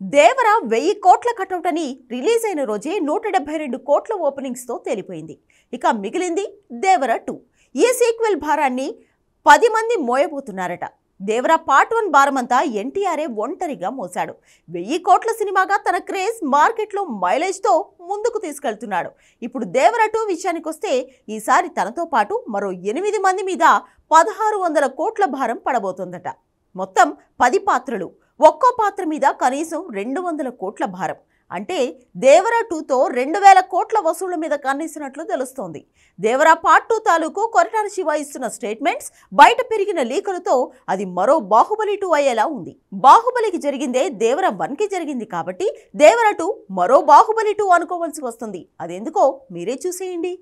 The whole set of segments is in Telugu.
దేవర 1000 కోట్ల కటౌట్ అని రిలీజ్ అయిన రోజే 172 కోట్ల ఓపెనింగ్స్ తో తేలిపోయింది. ఇక మిగిలింది దేవర 2. ఈ సీక్వెల్ భారాన్ని 10 మంది మోయబోతున్నారట. దేవర పార్ట్ 1 భారమంతా ఎన్టీఆర్ఏ ఒంటరిగా మోసాడు. 1000 కోట్ల సినిమాగా తన క్రేజ్ మార్కెట్లో మైలేజ్ తో ముందుకు తీసుకెళ్తున్నాడు. ఇప్పుడు దేవర 2 విషయానికి వస్తే ఈసారి తనతో పాటు మరో 8 మంది మీద 1600 కోట్ల భారం పడబోతోందట. మొత్తం 10 పాత్రలు, ఒక్కో పాత్ర మీద కనీసం 200 కోట్ల భారం. అంటే దేవర 2తో 2000 కోట్ల వసూళ్ల మీద కన్నేసినట్లు తెలుస్తోంది. దేవర పార్ట్ 2 తాలూకు కొరటాల శివ ఇస్తున్న స్టేట్మెంట్స్, బయట పెరిగిన లీకులతో అది మరో బాహుబలి 2 అయ్యేలా ఉంది. బాహుబలికి జరిగిందే దేవర 1కి జరిగింది కాబట్టి దేవర 2 మరో బాహుబలి 2 అనుకోవాల్సి వస్తుంది. అదెందుకో మీరే చూసేయండి.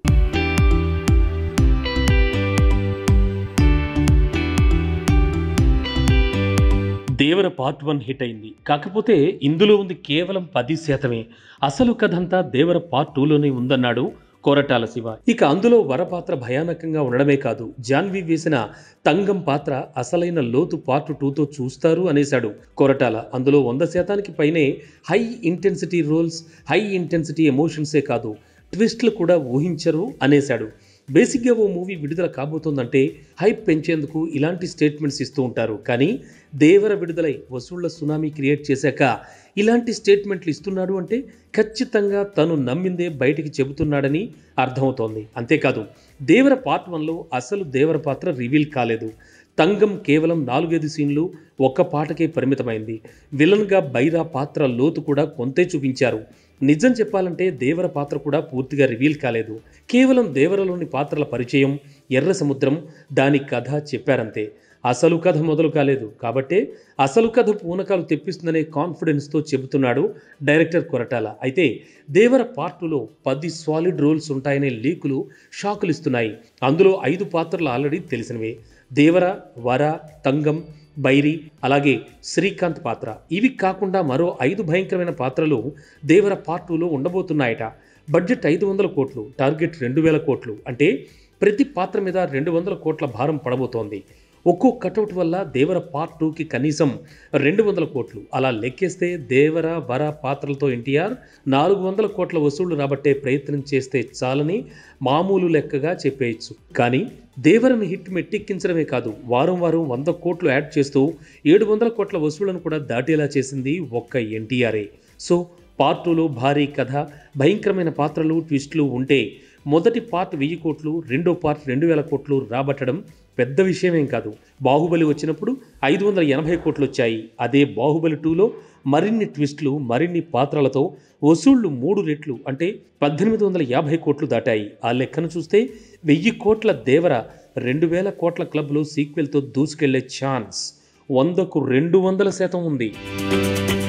దేవర పార్ట్ 1 హిట్ అయింది. కాకపోతే ఇందులో ఉంది కేవలం 10%. అసలు కథంతా దేవర పార్ట్ 2లోనే ఉందన్నాడు కొరటాల శివ. ఇక అందులో వరపాత్ర భయానకంగా ఉండడమే కాదు, జాన్వి వేసిన తంగం పాత్ర అసలైన లోతు పార్ట్ 2తో చూస్తారు అనేశాడు కొరటాల. అందులో 100%కి పైనే high intensity roles, high intensity ఎమోషన్సే కాదు, ట్విస్ట్లు కూడా ఊహించరు అనేశాడు. బేసిక్గా ఓ మూవీ విడుదల కాబోతోందంటే హైప్ పెంచేందుకు ఇలాంటి స్టేట్మెంట్స్ ఇస్తూ ఉంటారు. కానీ దేవర విడుదలై వసూళ్ల సునామీ క్రియేట్ చేశాక ఇలాంటి స్టేట్మెంట్లు ఇస్తున్నాడు అంటే ఖచ్చితంగా తను నమ్మిందే బయటికి చెబుతున్నాడని అర్థమవుతోంది. అంతేకాదు, దేవర పార్ట్ 1లో అసలు దేవర పాత్ర రివీల్ కాలేదు. తంగం కేవలం 4-5 సీన్లు, ఒక్క పాటకే పరిమితమైంది. విలన్గా బైరా పాత్ర లోతు కూడా కొంతే చూపించారు. నిజం చెప్పాలంటే దేవర పాత్ర కూడా పూర్తిగా రివీల్ కాలేదు. కేవలం దేవరలోని పాత్రల పరిచయం, ఎర్ర సముద్రం, దాని కథ చెప్పారంతే. అసలు కథ మొదలు కాలేదు. కాబట్టే అసలు కథ పూనకాలు తెప్పిస్తుందనే కాన్ఫిడెన్స్తో చెబుతున్నాడు డైరెక్టర్ కొరటాల. అయితే దేవర పార్ట్ 2లో 10 సాలిడ్ రోల్స్ ఉంటాయనే లీకులు షాకులు ఇస్తున్నాయి. అందులో 5 పాత్రలు ఆల్రెడీ తెలిసినవే. దేవర, వర, తంగం, బైరి, అలాగే శ్రీకాంత్ పాత్ర. ఇవి కాకుండా మరో 5 భయంకరమైన పాత్రలు దేవర పార్ట్ 2లో ఉండబోతున్నాయట. బడ్జెట్ 500 కోట్లు, టార్గెట్ 2000 కోట్లు. అంటే ప్రతి పాత్ర మీద 200 కోట్ల భారం పడబోతోంది. ఒక్కో కటౌట్ వల్ల దేవర పార్ట్ 2కి కనీసం 200 కోట్లు. అలా లెక్కేస్తే దేవర, వర పాత్రలతో ఎన్టీఆర్ 400 కోట్ల వసూళ్లు రాబట్టే ప్రయత్నం చేస్తే చాలని మామూలు లెక్కగా చెప్పేయచ్చు. కానీ దేవరను హిట్ మెట్టెక్కించడమే కాదు, వారం వారం 100 కోట్లు యాడ్ చేస్తూ 700 కోట్ల వసూళ్లను కూడా దాటేలా చేసింది ఒక్క ఎన్టీఆర్ఏ. సో పార్ట్ 2లో భారీ కథ, భయంకరమైన పాత్రలు, ట్విస్టులు ఉంటే మొదటి పార్ట్ 1000 కోట్లు, రెండో పార్ట్ 2000 కోట్లు రాబట్టడం పెద్ద విషయమేం కాదు. బాహుబలి వచ్చినప్పుడు 580 కోట్లు వచ్చాయి. అదే బాహుబలి 2లో మరిన్ని ట్విస్టులు, మరిన్ని పాత్రలతో వసూళ్లు 3 రెట్లు అంటే 1850 కోట్లు దాటాయి. ఆ లెక్కను చూస్తే 1000 కోట్ల దేవర 2000 కోట్ల క్లబ్లో సీక్వెల్తో దూసుకెళ్లే ఛాన్స్ 100కు 200% ఉంది.